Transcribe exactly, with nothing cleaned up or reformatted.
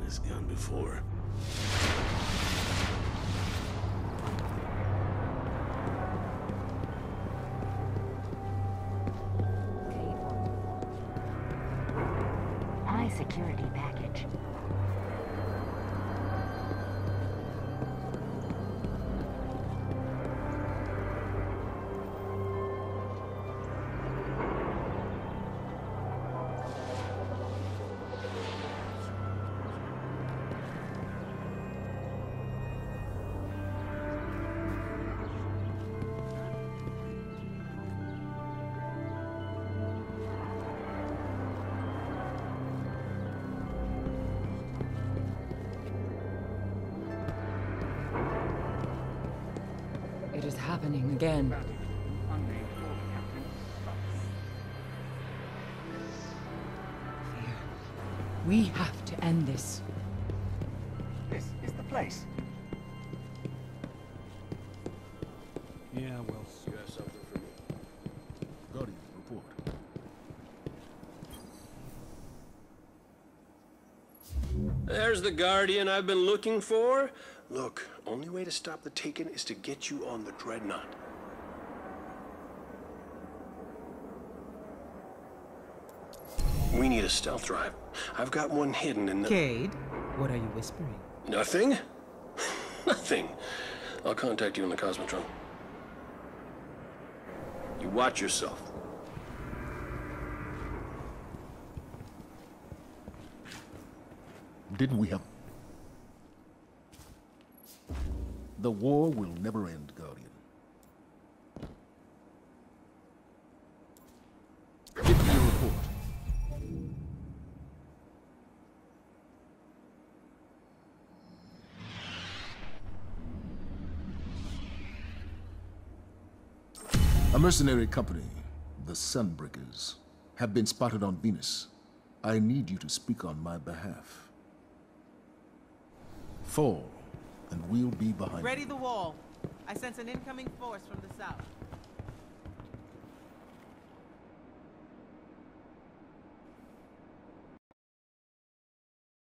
this gun before. High security package. It is happening again. Here. We have to end this. This is the place. Yeah, well... You have something for me? Guardian, report. There's the Guardian I've been looking for. Look, only way to stop the Taken is to get you on the Dreadnought. We need a stealth drive. I've got one hidden in the... Cade, what are you whispering? Nothing? Nothing. I'll contact you in the Cosmotron. You watch yourself. Didn't we have... The war will never end, Guardian. Give me your report. A mercenary company, the Sunbreakers, have been spotted on Venus. I need you to speak on my behalf. Fall, and we'll be behind you. Ready the wall. I sense an incoming force from the south.